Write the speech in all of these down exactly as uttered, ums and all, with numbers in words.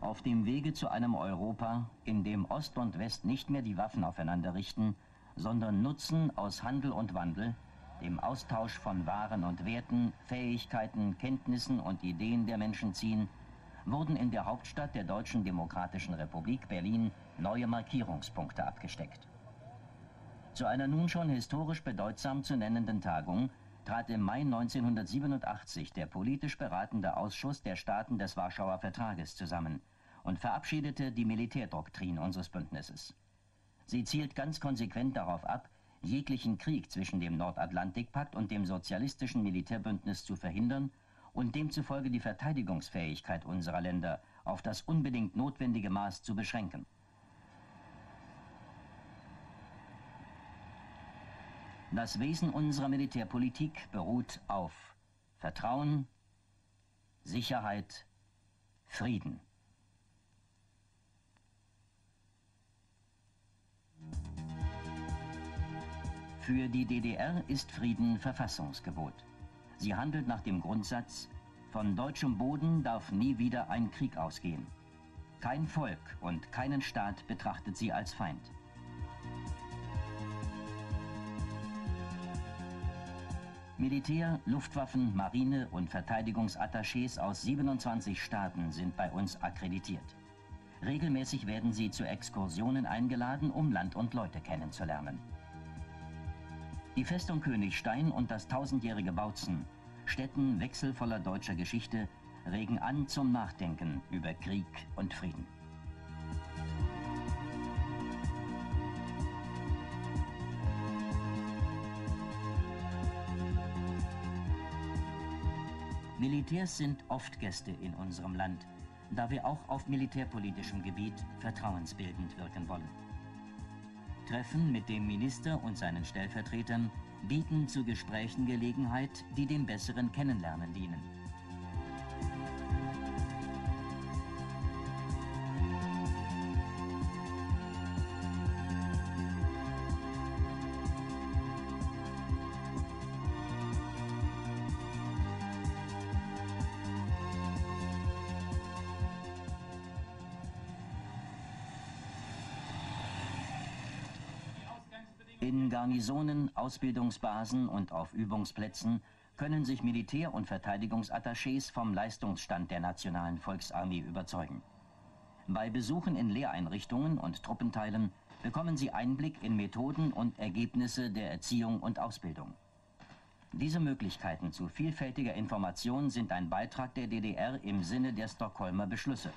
Auf dem Wege zu einem Europa, in dem Ost und West nicht mehr die Waffen aufeinander richten, sondern Nutzen aus Handel und Wandel, dem Austausch von Waren und Werten, Fähigkeiten, Kenntnissen und Ideen der Menschen ziehen, wurden in der Hauptstadt der Deutschen Demokratischen Republik Berlin neue Markierungspunkte abgesteckt. Zu einer nun schon historisch bedeutsam zu nennenden Tagung trat im Mai neunzehnhundertsiebenundachtzig der politisch beratende Ausschuss der Staaten des Warschauer Vertrages zusammen und verabschiedete die Militärdoktrin unseres Bündnisses. Sie zielt ganz konsequent darauf ab, jeglichen Krieg zwischen dem Nordatlantikpakt und dem sozialistischen Militärbündnis zu verhindern und demzufolge die Verteidigungsfähigkeit unserer Länder auf das unbedingt notwendige Maß zu beschränken. Das Wesen unserer Militärpolitik beruht auf Vertrauen, Sicherheit, Frieden. Für die D D R ist Frieden Verfassungsgebot. Sie handelt nach dem Grundsatz, von deutschem Boden darf nie wieder ein Krieg ausgehen. Kein Volk und keinen Staat betrachtet sie als Feind. Militär, Luftwaffen, Marine und Verteidigungsattachés aus siebenundzwanzig Staaten sind bei uns akkreditiert. Regelmäßig werden sie zu Exkursionen eingeladen, um Land und Leute kennenzulernen. Die Festung Königstein und das tausendjährige Bautzen, Stätten wechselvoller deutscher Geschichte, regen an zum Nachdenken über Krieg und Frieden. Militärs sind oft Gäste in unserem Land, da wir auch auf militärpolitischem Gebiet vertrauensbildend wirken wollen. Treffen mit dem Minister und seinen Stellvertretern bieten zu Gesprächen Gelegenheit, die dem besseren Kennenlernen dienen. In Garnisonen, Ausbildungsbasen und auf Übungsplätzen können sich Militär- und Verteidigungsattachés vom Leistungsstand der Nationalen Volksarmee überzeugen. Bei Besuchen in Lehreinrichtungen und Truppenteilen bekommen sie Einblick in Methoden und Ergebnisse der Erziehung und Ausbildung. Diese Möglichkeiten zu vielfältiger Information sind ein Beitrag der D D R im Sinne der Stockholmer Beschlüsse.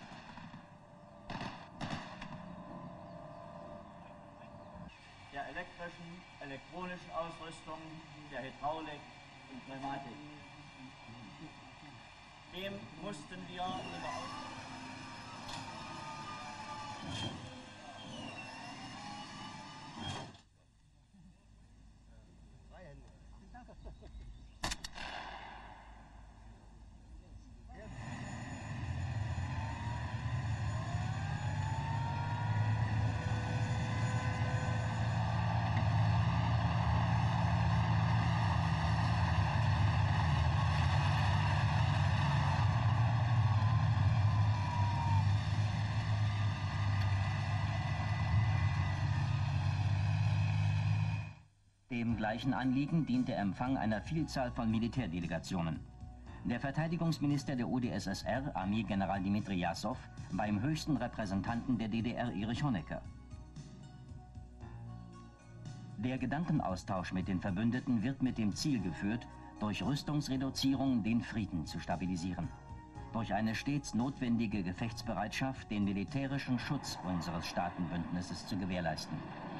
Der elektrischen, elektronischen Ausrüstung, der Hydraulik und Pneumatik. Dem mussten wir in der Ausbildung Dem gleichen Anliegen dient der Empfang einer Vielzahl von Militärdelegationen. Der Verteidigungsminister der U d S S R, Armeegeneral Dmitri Jassow, beim höchsten Repräsentanten der D D R, Erich Honecker. Der Gedankenaustausch mit den Verbündeten wird mit dem Ziel geführt, durch Rüstungsreduzierung den Frieden zu stabilisieren. Durch eine stets notwendige Gefechtsbereitschaft den militärischen Schutz unseres Staatenbündnisses zu gewährleisten.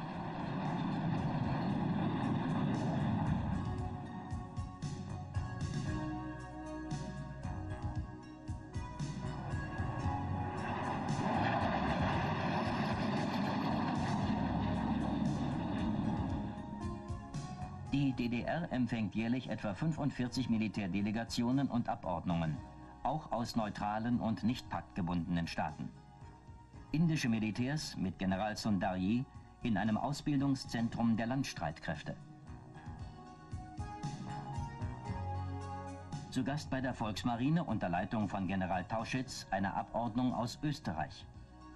Die D D R empfängt jährlich etwa fünfundvierzig Militärdelegationen und Abordnungen, auch aus neutralen und nicht paktgebundenen Staaten. Indische Militärs mit General Sundarji in einem Ausbildungszentrum der Landstreitkräfte. Zu Gast bei der Volksmarine unter Leitung von General Tauschitz eine Abordnung aus Österreich.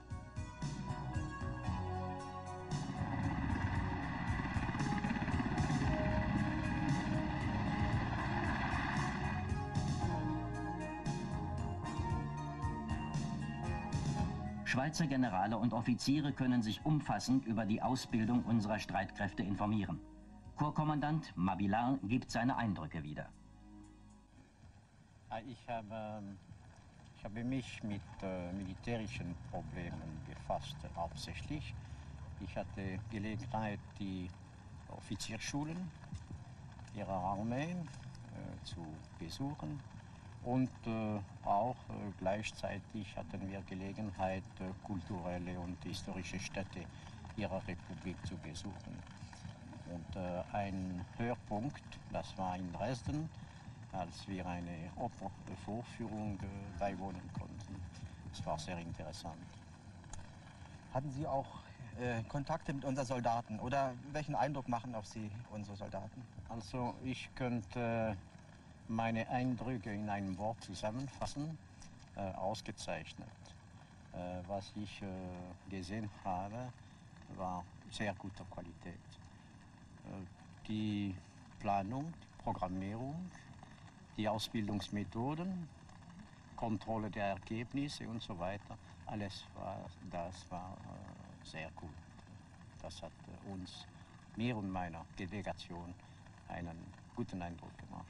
Schweizer Generale und Offiziere können sich umfassend über die Ausbildung unserer Streitkräfte informieren. Korpskommandant Mabilard gibt seine Eindrücke wieder. Ich habe, ich habe mich mit äh, militärischen Problemen befasst, hauptsächlich. Ich hatte Gelegenheit, die Offizierschulen ihrer Armee äh, zu besuchen. Und äh, auch äh, gleichzeitig hatten wir Gelegenheit, äh, kulturelle und historische Städte ihrer Republik zu besuchen. Und äh, ein Höhepunkt, das war in Dresden, als wir eine Opernvorführung äh, beiwohnen konnten. Es war sehr interessant. Hatten Sie auch äh, Kontakte mit unseren Soldaten oder welchen Eindruck machen auf Sie unsere Soldaten? Also ich könnte meine Eindrücke in einem Wort zusammenfassen, äh, ausgezeichnet. Äh, was ich äh, gesehen habe, war sehr guter Qualität. Äh, die Planung, die Programmierung, die Ausbildungsmethoden, Kontrolle der Ergebnisse und so weiter, alles war, das war äh, sehr gut. Das hat äh, uns, mir und meiner Delegation, einen guten Eindruck gemacht.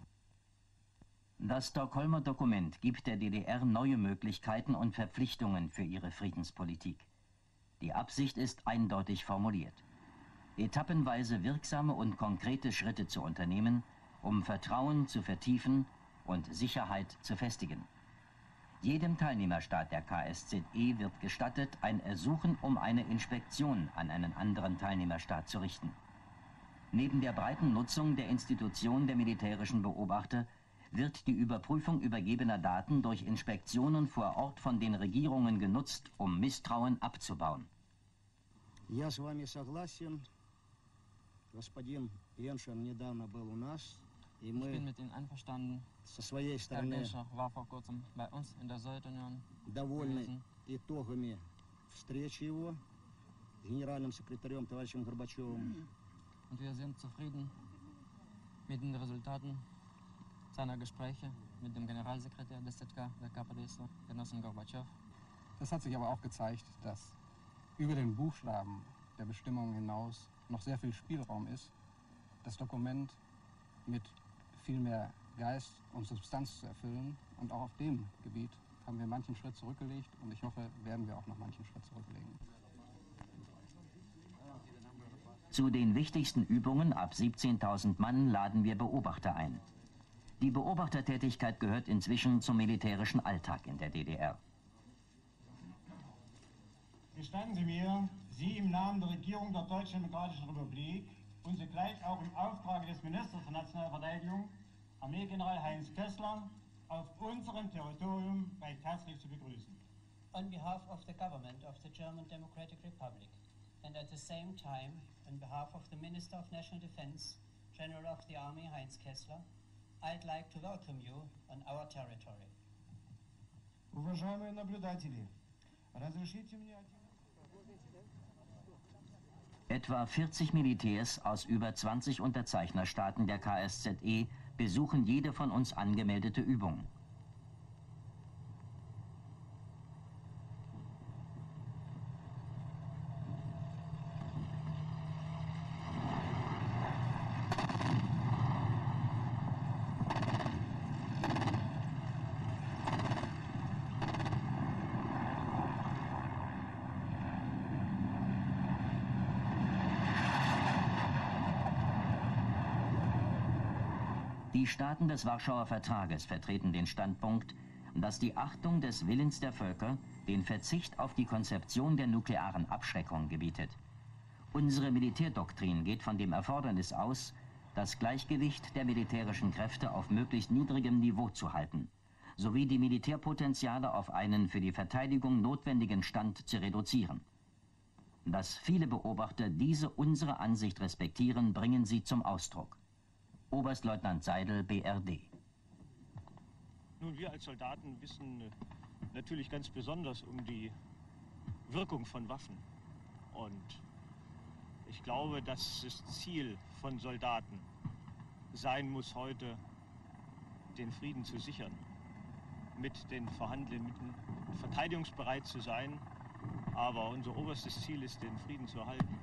Das Stockholmer Dokument gibt der D D R neue Möglichkeiten und Verpflichtungen für ihre Friedenspolitik. Die Absicht ist eindeutig formuliert: etappenweise wirksame und konkrete Schritte zu unternehmen, um Vertrauen zu vertiefen und Sicherheit zu festigen. Jedem Teilnehmerstaat der K S Z E wird gestattet, ein Ersuchen um eine Inspektion an einen anderen Teilnehmerstaat zu richten. Neben der breiten Nutzung der Institution der militärischen Beobachter wird die Überprüfung übergebener Daten durch Inspektionen vor Ort von den Regierungen genutzt, um Misstrauen abzubauen. Я с вами согласен. Господин Еншин недавно был у нас, и мы Ich bin mit Ihnen einverstanden. со своей Herr стороны Genscher war vor kurzem bei uns in der Sowjetunion довольны gewesen. итогами встречи его с генеральным секретарем товарищем Горбачевым. Und wir sind zufrieden mit den Resultaten seiner Gespräche mit dem Generalsekretär des Z K, der K P D S, Genossen Gorbatschow. Das hat sich aber auch gezeigt, dass über den Buchstaben der Bestimmungen hinaus noch sehr viel Spielraum ist, das Dokument mit viel mehr Geist und Substanz zu erfüllen. Und auch auf dem Gebiet haben wir manchen Schritt zurückgelegt und ich hoffe, werden wir auch noch manchen Schritt zurücklegen. Zu den wichtigsten Übungen ab siebzehntausend Mann laden wir Beobachter ein. Die Beobachtertätigkeit gehört inzwischen zum militärischen Alltag in der D D R. Gestatten Sie mir, Sie im Namen der Regierung der Deutschen Demokratischen Republik und zugleich auch im Auftrag des Ministers für nationale Verteidigung, Armeegeneral Heinz Kessler, auf unserem Territorium recht herzlich zu begrüßen. On behalf of the government of the German Democratic Republic and at the same time on behalf of the Minister of National Defense, General of the Army Heinz Kessler, I'd like to welcome you on our territory. Уважаемые наблюдатели, разрешите мне... Etwa vierzig Militärs aus über zwanzig Unterzeichnerstaaten der K S Z E besuchen jede von uns angemeldete Übung. Die Staaten des Warschauer Vertrages vertreten den Standpunkt, dass die Achtung des Willens der Völker den Verzicht auf die Konzeption der nuklearen Abschreckung gebietet. Unsere Militärdoktrin geht von dem Erfordernis aus, das Gleichgewicht der militärischen Kräfte auf möglichst niedrigem Niveau zu halten, sowie die Militärpotenziale auf einen für die Verteidigung notwendigen Stand zu reduzieren. Dass viele Beobachter diese unsere Ansicht respektieren, bringen sie zum Ausdruck. Oberstleutnant Seidel, B R D. Nun, wir als Soldaten wissen natürlich ganz besonders um die Wirkung von Waffen. Und ich glaube, dass das Ziel von Soldaten sein muss, heute den Frieden zu sichern, mit den vorhandenen Mitteln verteidigungsbereit zu sein. Aber unser oberstes Ziel ist, den Frieden zu erhalten.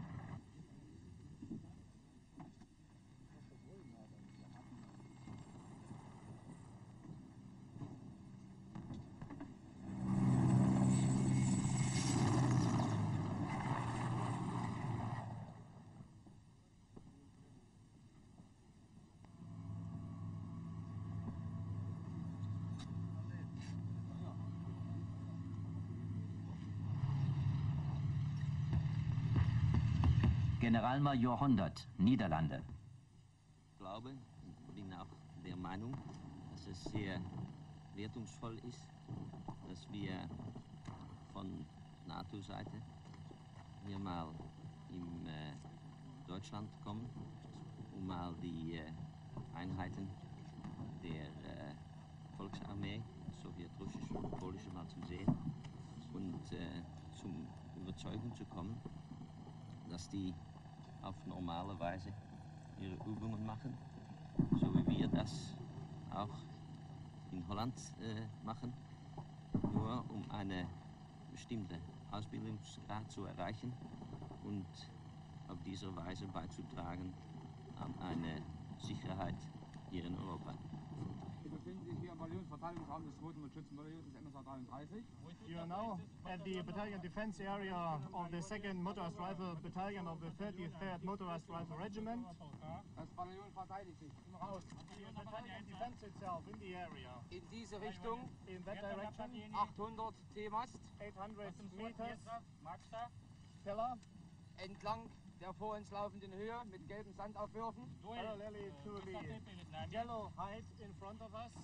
Generalmajor hundert, Niederlande. Ich glaube und bin auch der Meinung, dass es sehr wertungsvoll ist, dass wir von NATO-Seite hier mal in äh, Deutschland kommen, um mal die äh, Einheiten der äh, Volksarmee, sowjetrussische und polische, mal zu sehen und äh, zum Überzeugung zu kommen, dass die auf normale Weise ihre Übungen machen, so wie wir das auch in Holland äh, machen, nur um eine bestimmte Ausbildungsgrad zu erreichen und auf diese Weise beizutragen an eine Sicherheit hier in Europa. Sie befinden sich hier im Bataillonsverteidigungsraum des zweiten Schützenbataillons des M S A dreiunddreißig. You are now at the battalion defense area of the second Motorized Rifle Battalion of the thirty-third Motorized Rifle Regiment. Das Bataillon verteidigt sich im Raus. The battalion defends itself in the area. In diese Richtung, In that direction, achthundert T-Mast, eight hundred meters, Keller, entlang der vor uns laufenden Höhe mit gelben Sandaufwürfen. parallelly to the yellow height in front of us.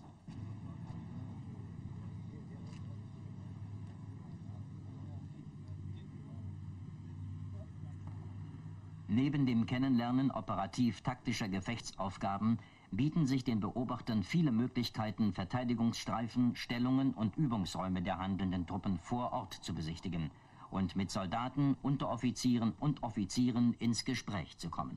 Neben dem Kennenlernen operativ-taktischer Gefechtsaufgaben bieten sich den Beobachtern viele Möglichkeiten, Verteidigungsstreifen, Stellungen und Übungsräume der handelnden Truppen vor Ort zu besichtigen und mit Soldaten, Unteroffizieren und Offizieren ins Gespräch zu kommen.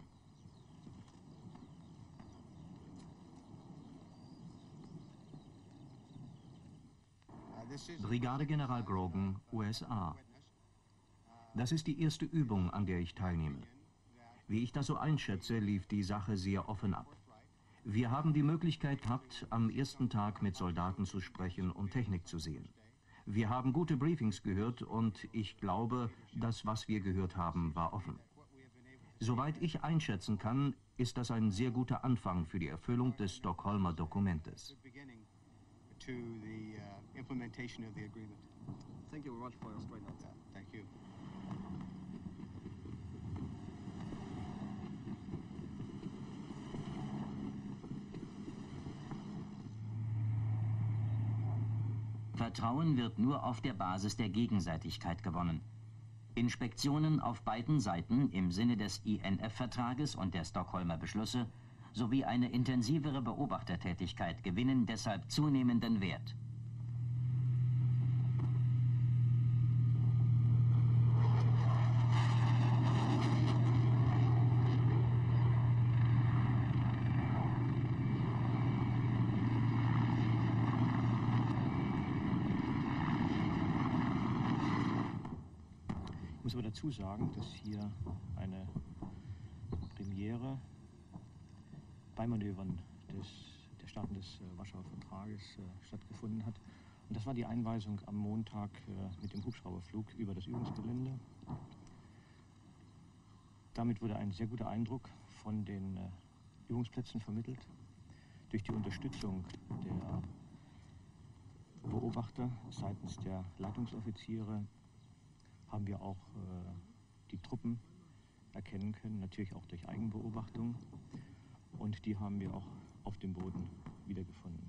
Brigadegeneral Grogan, U S A. Das ist die erste Übung, an der ich teilnehme. Wie ich das so einschätze, lief die Sache sehr offen ab. Wir haben die Möglichkeit gehabt, am ersten Tag mit Soldaten zu sprechen und Technik zu sehen. Wir haben gute Briefings gehört und ich glaube, das, was wir gehört haben, war offen. Soweit ich einschätzen kann, ist das ein sehr guter Anfang für die Erfüllung des Stockholmer Dokumentes. To the uh, implementation of the agreement. Thank you very much for your straight answer. Thank you. Vertrauen wird nur auf der Basis der Gegenseitigkeit gewonnen. Inspektionen auf beiden Seiten im Sinne des I N F-Vertrages und der Stockholmer Beschlüsse sowie eine intensivere Beobachtertätigkeit gewinnen deshalb zunehmenden Wert. Ich muss aber dazu sagen, dass hier eine Premiere bei Manövern des, der Staaten des äh, Warschauer Vertrages äh, stattgefunden hat. Und das war die Einweisung am Montag äh, mit dem Hubschrauberflug über das Übungsgelände. Damit wurde ein sehr guter Eindruck von den äh, Übungsplätzen vermittelt. Durch die Unterstützung der Beobachter seitens der Leitungsoffiziere haben wir auch äh, die Truppen erkennen können, natürlich auch durch Eigenbeobachtung. Und die haben wir auch auf dem Boden wiedergefunden.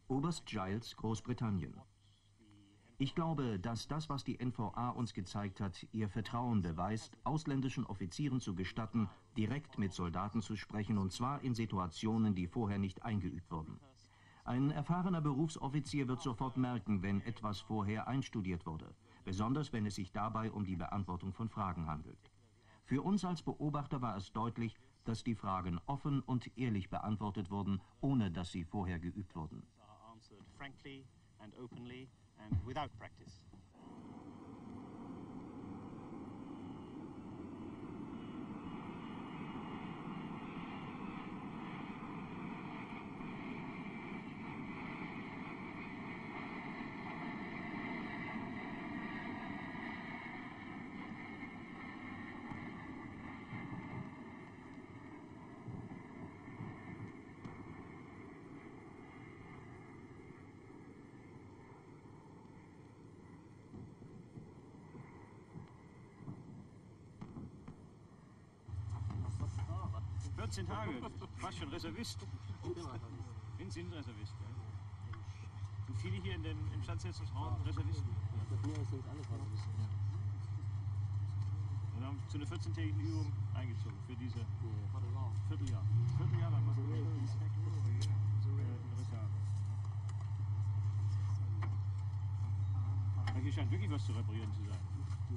Oberst Giles, Großbritannien. Ich glaube, dass das, was die N V A uns gezeigt hat, ihr Vertrauen beweist, ausländischen Offizieren zu gestatten, direkt mit Soldaten zu sprechen, und zwar in Situationen, die vorher nicht eingeübt wurden. Ein erfahrener Berufsoffizier wird sofort merken, wenn etwas vorher einstudiert wurde, besonders wenn es sich dabei um die Beantwortung von Fragen handelt. Für uns als Beobachter war es deutlich, dass die Fragen offen und ehrlich beantwortet wurden, ohne dass sie vorher geübt wurden. And without practice. vierzehn Tage, fast schon Reservist. In sind Reservist, ja. Und viele hier in den, im Standsetzungsraum Reservisten. Ja. sind alle Reservisten, ja. Und haben zu einer vierzehntägigen Übung eingezogen für diese Vierteljahr. Vierteljahr. Vierteljahr lang machen wir in Reserve. Hier scheint wirklich was zu reparieren zu sein.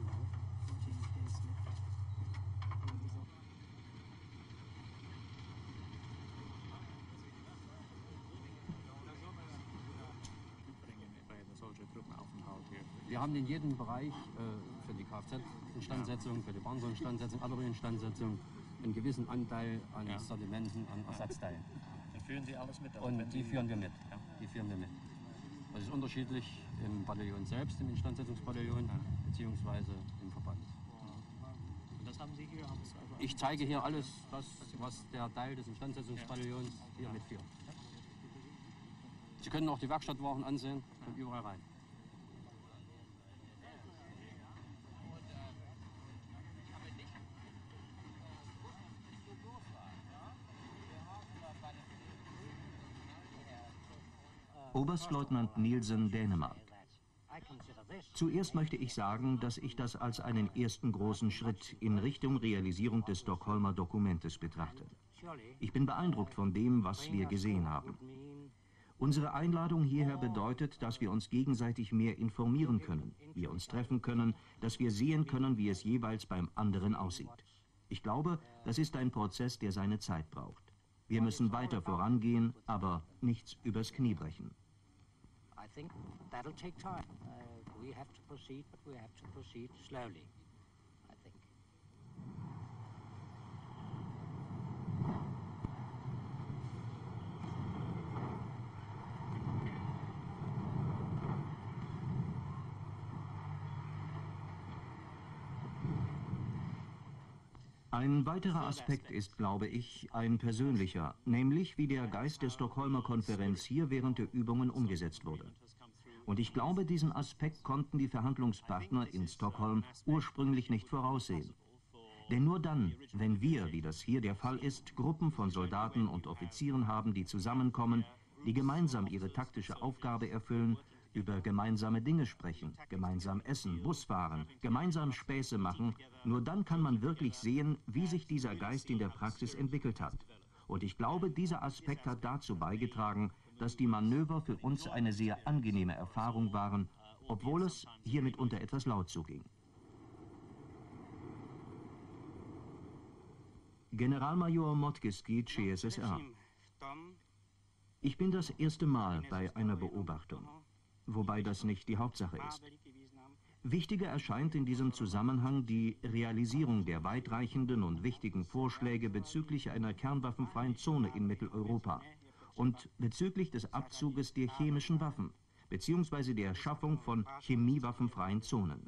Wir haben in jedem Bereich äh, für die Kfz-Instandsetzung, für die Bahnhofsinstandsetzung, Artillerie-Instandsetzung einen gewissen Anteil an ja. Sedimenten, an Ersatzteilen. Dann führen Sie alles mit? Also Und die führen wir mit. Ja. Die führen wir mit. Das ist unterschiedlich im Bataillon selbst, im Instandsetzungsbataillon, ja. beziehungsweise im Verband. Und das haben Sie hier? Haben Sie also ich zeige hier alles, das, was der Teil des Instandsetzungsbataillons hier ja. mitführt. Sie können auch die Werkstattwachen ansehen, von überall rein. Oberstleutnant Nielsen, Dänemark. Zuerst möchte ich sagen, dass ich das als einen ersten großen Schritt in Richtung Realisierung des Stockholmer Dokumentes betrachte. Ich bin beeindruckt von dem, was wir gesehen haben. Unsere Einladung hierher bedeutet, dass wir uns gegenseitig mehr informieren können, wir uns treffen können, dass wir sehen können, wie es jeweils beim anderen aussieht. Ich glaube, das ist ein Prozess, der seine Zeit braucht. Wir müssen weiter vorangehen, aber nichts übers Knie brechen. I think that'll take time. Uh, we have to proceed, but we have to proceed slowly, I think. Ein weiterer Aspekt ist, glaube ich, ein persönlicher, nämlich wie der Geist der Stockholmer Konferenz hier während der Übungen umgesetzt wurde. Und ich glaube, diesen Aspekt konnten die Verhandlungspartner in Stockholm ursprünglich nicht voraussehen. Denn nur dann, wenn wir, wie das hier der Fall ist, Gruppen von Soldaten und Offizieren haben, die zusammenkommen, die gemeinsam ihre taktische Aufgabe erfüllen, über gemeinsame Dinge sprechen, gemeinsam essen, Bus fahren, gemeinsam Späße machen, nur dann kann man wirklich sehen, wie sich dieser Geist in der Praxis entwickelt hat. Und ich glaube, dieser Aspekt hat dazu beigetragen, dass die Manöver für uns eine sehr angenehme Erfahrung waren, obwohl es hier mitunter etwas laut zuging. Generalmajor Motkiski, C S S R. Ich bin das erste Mal bei einer Beobachtung, wobei das nicht die Hauptsache ist. Wichtiger erscheint in diesem Zusammenhang die Realisierung der weitreichenden und wichtigen Vorschläge bezüglich einer kernwaffenfreien Zone in Mitteleuropa und bezüglich des Abzuges der chemischen Waffen, beziehungsweise der Schaffung von chemiewaffenfreien Zonen.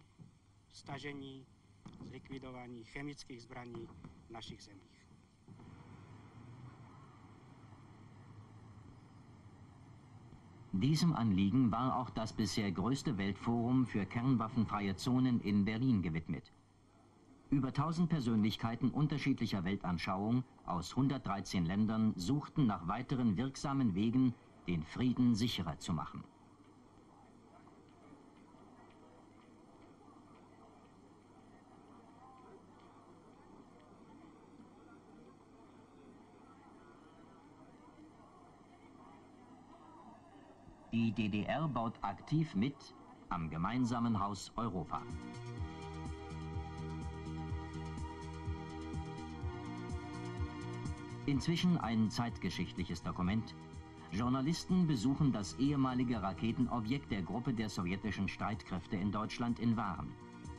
Diesem Anliegen war auch das bisher größte Weltforum für kernwaffenfreie Zonen in Berlin gewidmet. Über tausend Persönlichkeiten unterschiedlicher Weltanschauung aus hundertdreizehn Ländern suchten nach weiteren wirksamen Wegen, den Frieden sicherer zu machen. Die D D R baut aktiv mit am gemeinsamen Haus Europa. Inzwischen ein zeitgeschichtliches Dokument. Journalisten besuchen das ehemalige Raketenobjekt der Gruppe der sowjetischen Streitkräfte in Deutschland in Waren.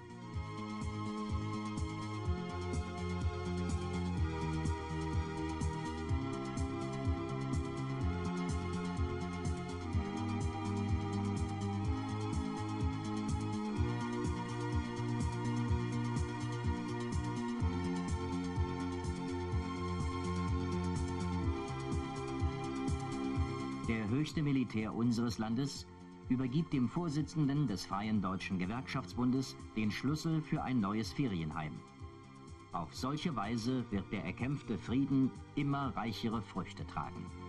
Der höchste Militär unseres Landes übergibt dem Vorsitzenden des Freien Deutschen Gewerkschaftsbundes den Schlüssel für ein neues Ferienheim. Auf solche Weise wird der erkämpfte Frieden immer reichere Früchte tragen.